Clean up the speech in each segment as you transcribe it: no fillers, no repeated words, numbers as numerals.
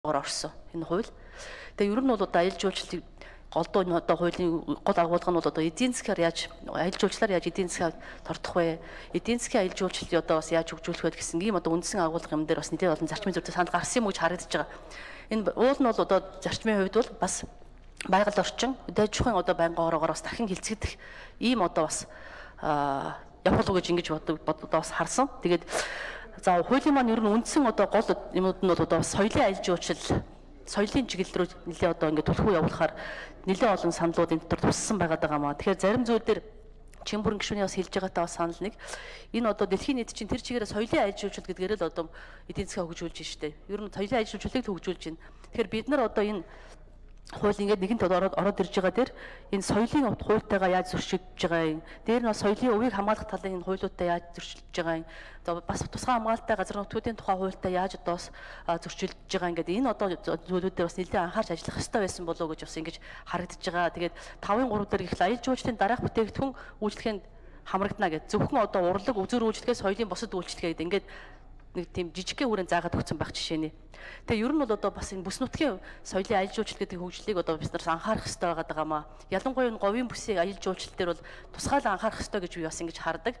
орсон энэ хууль. Тэгээ ер нь бол одоо аялал жуулчлалыг голдуу энэ одоо хуулийн гол агуулга нь бол одоо эдийн засгаар яаж аялал жуулчлалаар яаж эдийн засгаа тордох вэ? Эдийн засгийн аялал жуулчлалыг одоо бас яаж хөгжүүлэх вэ гэсэн ийм одоо үндсэн агуулга юм дээр бас нэлээд олон зарчмын зүйтэй санал гарсан юм гэж харагдаж байгаа. Энэ уул нь бол одоо зарчмын хувьд бол бас байгаль орчин, аж ахуйн одоо байнгын ороогоор бас дахин хилцэгдэх ийм одоо бас явах уу гэж ингэж бодод бас харсан. Тэгээд за хуулийн маань ер нь үндсэн одоо гол юмуд нь бол одоо соёлын аялал жуулчлал, соёлын чиглэл рүү нэлээ одоо ингэ түлхүү явуулахаар нэлээ олон саналууд энэ дотор туссан байгаад байгаа маа. Тэгэхээр зарим зүйл дээр чин бүрэн гишүүний бас хэлж байгаатай бас санал нэг. Энэ одоо дэлхийн нийт чинь тэр чигээрээ соёлын аялал жуулчлал гэдгээр л одоо эдийн засгаа хөгжүүлж штэ. Ер нь соёлын аялал жуулчлалыг хөгжүүлж байна. Тэгэхээр бид нар одоо энэ хууль ингээд нэгэнт ороод ирж байгаа дээр энэ соёлын хуультайгаа яаж зөрчилдөж байгаа юм. Дээр нь соёлын өвийг хамгаалах талын энэ хуулиудтай яаж зөрчилдөж байгаа юм. Одоо бас тусгай хамгаалалттай газар нутгуудын тухай хуультай яаж одоо зөрчилдөж байгаа ингээд энэ одоо зүйлүүдээр бас нэлээд анхаарч ажиллах хэрэгтэй байсан болов уу гэж бас ингэж харагдаж байгаа. Тэгээд 5-3 дээр их аялал жуулчлалын дараах бүтээгдэхүүн үйлчлэгэнд хамрагдана гэж зөвхөн одоо урлаг үзүр үйлчлэгээ соёлын бусад үйлчлэгээ гэдэг ингээд нэг тийм жижигхэн хүрээнд заагаад өгсөн байх жишээ нэ. Тэгээ ер нь бол одоо бас энэ бүс нутгийн соёлын аялал жуулчлал гэдэг хөгжлийг одоо бид нар анхаарах хэрэгтэй байгаа маа. Ялангуяа энэ говийн бүсийн аялал жуулчлал дээр бол тусгаалan анхаарах хэрэгтэй гэж би бас ингэж хардаг.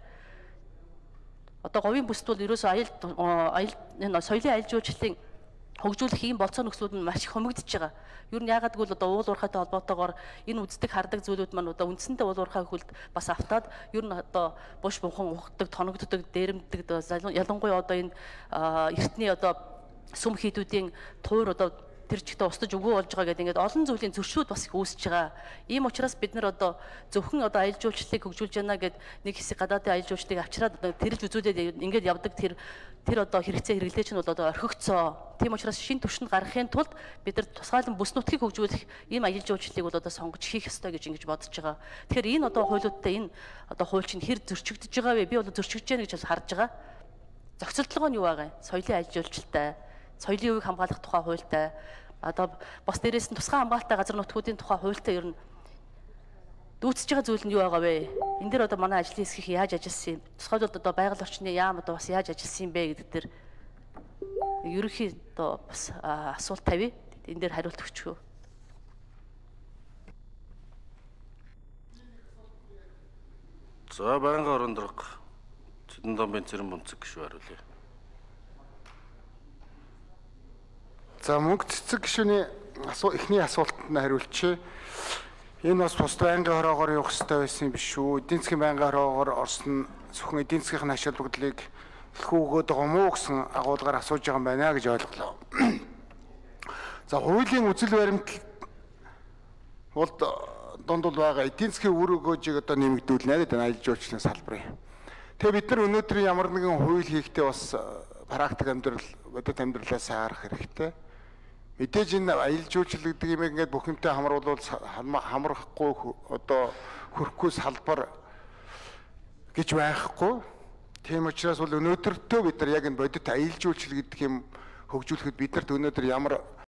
Одоо говийн бүсд бол ерөөсөө энэ соёлын аялал жуулчлалын хөгжүүлэх ийм болцоо нөхцлүүд нь маш их хумигдж байгаа. Ер нь яагаад гэвэл одоо уул уурхайтай холбоотойгоор энэ үздэг хардаг зүйлүүд маань одоо үндсэндээ уул уурхай хөлд бас автаад ер нь одоо буш бунхан ухдаг, тоногддог, дээрэмдэг ялангуяа одоо энэ эртний одоо сүм хийдүүдийн туур одоо тэр чигтээ устж өгөө болж байгаа гэдэг ингээд олон зүйлийн зөрчүүд бас их үүсэж байгаа. Ийм учраас бид нар одоо зөвхөн одоо аялал жуулчлалыг хөгжүүлж байна гэд нэг хэсэг гадаадын аялал жуулчлалыг авчираад тэрж үзүүлээд ингээд явдаг тэр одоо хэрэгцээ хэрэглээч нь бол одоо орхигцоо. Тийм учраас шинэ түвшинд гаргахын тулд бид нар тусгаалan бүс нутгийг хөгжүүлэх ийм аялал жуулчлалыг бол одоо сонгож хийх ёстой гэж ингэж бодож байгаа. Тэгэхээр энэ одоо хуулиудтай энэ одоо хууль чинь хэр зөрчигдөж байгаа вэ? Би бол зөрчигдөж байна гэж харж байгаа. Зохицолтлогоо нь юу байгаа юм? Соёлын аялал жуулчлалтай, соёлын үеийг хамгаалах тухай хуультай, одоо бас дээрээс нь тусгай хамгаалалттай газар нутгуудын тухай хуультай ер нь дүүцэж байгаа зүйл нь юу байгаа вэ? Энд дээр одоо манай ажлын хэсгийнх яаж ажилласан юм? Тусгайлбал одоо байгаль орчны яам одоо бас яаж ажилласан юм бэ гэдэг дээр ерөнхий одоо бас асуулт тавья. Энэ дээр хариулт өгчхөө. За байнгын орон дарга Цэдэн Домбын Цэрэн Бунцэг гишүү хариулъя. За мөнгө цэцэг гишүүний эхний асуултанд хариулчихъя. Энэ бас бус байнгын хороогоор явах хэрэгтэй байсан юм биш үү? Эдийн засгийн байнгын хороогоор орсон зөвхөн эдийн засгийн ашиг бүгдлийг төлхөө өгөөд байгаа мó гэсэн агуулгаар асууж байгаа юм байна гэж ойлголоо. За хуулийн үзэл баримтал бол донд бол байгаа эдийн засгийн үр өгөөжийг одоо нэмэгдүүлнэ гэдэг аялал жуулчлалын салбарын. Тэгээ бид нар өнөөдөр ямар нэгэн хууль хийхдээ бас практик амьдрал, бодит амьдралаас харах хэрэгтэй. Мэдээж энэ аялал жуулчлал гэдэг юм ингээд бүх юмтай хамруулвал хамрахгүй одоо хөрөхгүй салбар гэж байхгүй. Тийм учраас бол өнөөдөртөө бид нар яг энэ бодит аялал жуулчлал гэдэг юм хөгжүүлэхэд биднэрт өнөөдөр ямар